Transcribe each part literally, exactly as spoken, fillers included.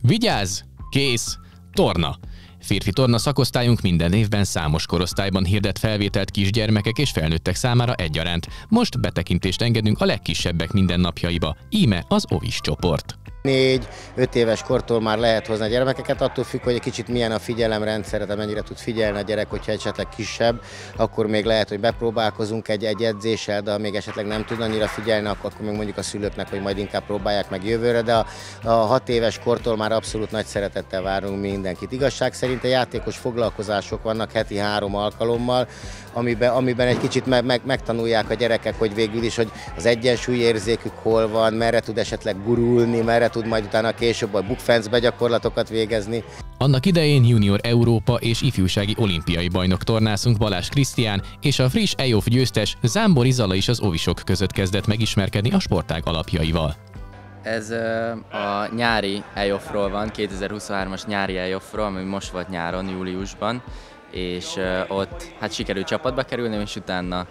Vigyázz! Kész! Torna! Férfi torna szakosztályunk minden évben számos korosztályban hirdet felvételt kisgyermekek és felnőttek számára egyaránt. Most betekintést engedünk a legkisebbek mindennapjaiba. Íme az ovis csoport. négy-öt éves kortól már lehet hozni a gyermekeket, attól függ, hogy egy kicsit milyen a figyelemrendszer, tehát mennyire tud figyelni a gyerek, hogyha esetleg kisebb, akkor még lehet, hogy bepróbálkozunk egy, egy edzéssel, de ha még esetleg nem tud annyira figyelni, akkor, akkor még mondjuk a szülőknek, hogy majd inkább próbálják meg jövőre, de a, a hat éves kortól már abszolút nagy szeretettel várunk mindenkit. Igazság szerint a játékos foglalkozások vannak heti három alkalommal, amiben, amiben egy kicsit meg, meg, megtanulják a gyerekek, hogy végül is, hogy az egyensúlyérzékük hol van, merre tud esetleg gurulni, merre tud majd utána később a bukfencbe gyakorlatokat végezni. Annak idején junior Európa és ifjúsági olimpiai bajnok tornászunk Balázs Krisztián és a friss E O F győztes Zámbori Zala is az ovisok között kezdett megismerkedni a sportág alapjaival. Ez a nyári E O F-ról van, kétezer-huszonhármas nyári E O F-ról, ami most volt nyáron, júliusban, és ott hát sikerült csapatba kerülni, és utána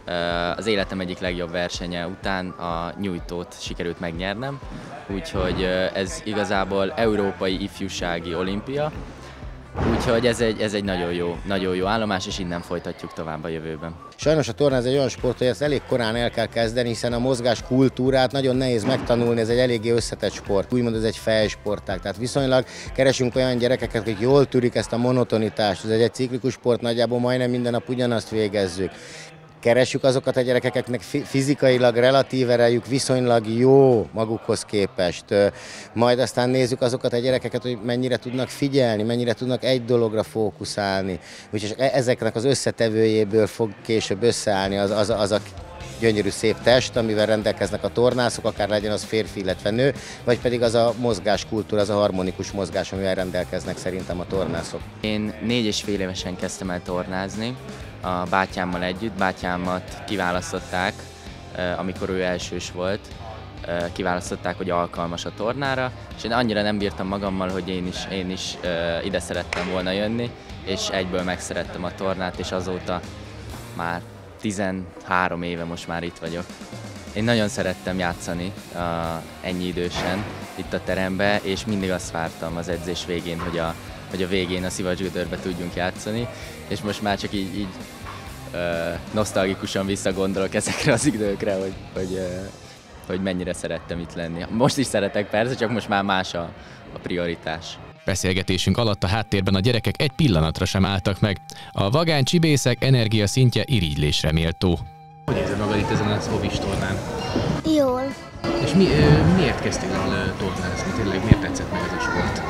az életem egyik legjobb versenye után a nyújtót sikerült megnyernem, úgyhogy ez igazából európai ifjúsági olimpia, úgyhogy ez egy, ez egy nagyon jó, nagyon jó állomás, és innen folytatjuk tovább a jövőben. Sajnos a torna ez egy olyan sport, hogy ezt elég korán el kell kezdeni, hiszen a mozgás kultúrát nagyon nehéz megtanulni, ez egy eléggé összetett sport. Úgymond ez egy fejsportág, tehát viszonylag keresünk olyan gyerekeket, akik jól tűrik ezt a monotonitást. Ez egy ciklikus sport, nagyjából majdnem minden nap ugyanazt végezzük. Keressük azokat a gyerekeknek fizikailag relatív erejük viszonylag jó magukhoz képest. Majd aztán nézzük azokat a gyerekeket, hogy mennyire tudnak figyelni, mennyire tudnak egy dologra fókuszálni. Úgyhogy ezeknek az összetevőjéből fog később összeállni az, az, az a gyönyörű szép test, amivel rendelkeznek a tornászok, akár legyen az férfi, illetve nő, vagy pedig az a mozgáskultúra, az a harmonikus mozgás, amivel rendelkeznek szerintem a tornászok. Én négy és fél évesen kezdtem el tornázni, a bátyámmal együtt. Bátyámat kiválasztották, amikor ő elsős volt, kiválasztották, hogy alkalmas a tornára, és én annyira nem bírtam magammal, hogy én is, én is ide szerettem volna jönni, és egyből megszerettem a tornát, és azóta már tizenhárom éve most már itt vagyok. Én nagyon szerettem játszani uh, ennyi idősen itt a teremben, és mindig azt vártam az edzés végén, hogy a, hogy a végén a szivacsgödörbe tudjunk játszani, és most már csak így, így uh, nosztalgikusan visszagondolok ezekre az időkre, hogy, hogy, uh, hogy mennyire szerettem itt lenni. Most is szeretek persze, csak most már más a, a prioritás. Beszélgetésünk alatt a háttérben a gyerekek egy pillanatra sem álltak meg. A vagány csibészek energia szintje irigylésre méltó. Hogy érzed magad itt ezen az ovis tornán? Jól. És mi, miért kezdtél el tornázni? Tényleg miért tetszett meg ez a sport?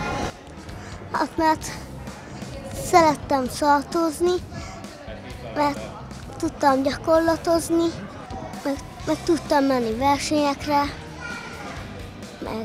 Hát mert szerettem szaltozni, mert tudtam gyakorlatozni, meg, meg tudtam menni versenyekre, meg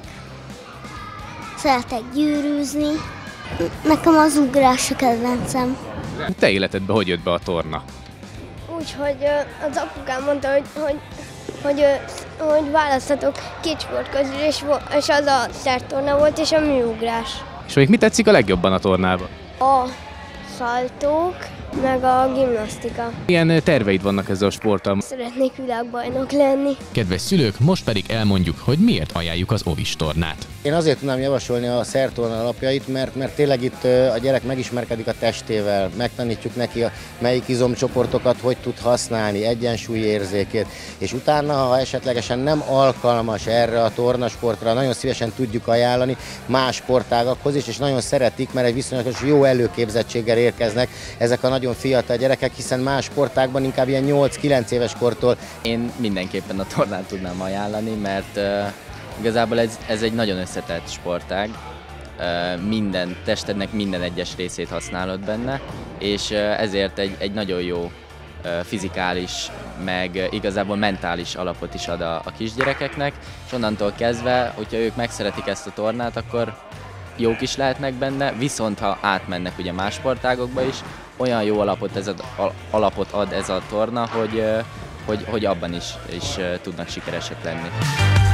szeretek gyűrűzni. Nekem az ugrás a kedvencem. Te életedbe hogy jött be a torna? Úgyhogy az apukám mondta, hogy, hogy, hogy, hogy választhatok két sport közül, és, és az a szertorna volt, és a műugrás. És még mi tetszik a legjobban a tornában? A szaltók, meg a gimnasztika. Milyen terveid vannak ezzel a sporttal? Szeretnék világbajnok lenni. Kedves szülők, most pedig elmondjuk, hogy miért ajánljuk az ovis tornát. Én azért tudnám javasolni a szertorna alapjait, mert, mert tényleg itt a gyerek megismerkedik a testével, megtanítjuk neki, a, melyik izomcsoportokat hogy tud használni, egyensúlyérzékét, és utána, ha esetlegesen nem alkalmas erre a tornasportra, nagyon szívesen tudjuk ajánlani más sportágakhoz is, és nagyon szeretik, mert egy viszonylag jó előképzettséggel érkeznek ezek a nagyon fiatal gyerekek, hiszen más sportágban inkább ilyen nyolc-kilenc éves kortól. Én mindenképpen a tornát tudnám ajánlani, mert uh, igazából ez, ez egy nagyon összetett sportág. Uh, minden testednek minden egyes részét használod benne, és uh, ezért egy, egy nagyon jó uh, fizikális, meg igazából mentális alapot is ad a, a kisgyerekeknek, és onnantól kezdve, hogyha ők megszeretik ezt a tornát, akkor jók is lehetnek benne, viszont ha átmennek ugye más sportágokba is, olyan jó alapot, ez a, alapot ad ez a torna, hogy, hogy, hogy abban is, is tudnak sikeresek lenni.